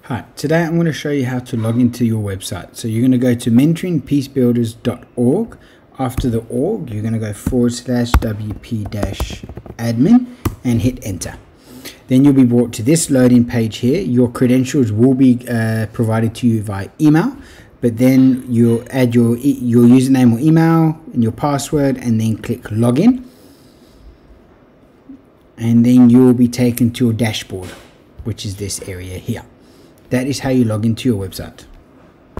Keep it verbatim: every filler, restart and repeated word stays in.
Hi, today I'm going to show you how to log into your website. So you're going to go to mentoring peace builders dot org. After the org, you're going to go forward slash wp dash admin and hit enter. Then you'll be brought to this loading page here. Your credentials will be uh, provided to you via email, but then you'll add your, e your username or email and your password and then click login. And then you will be taken to your dashboard, which is this area here. That is how you log into your website.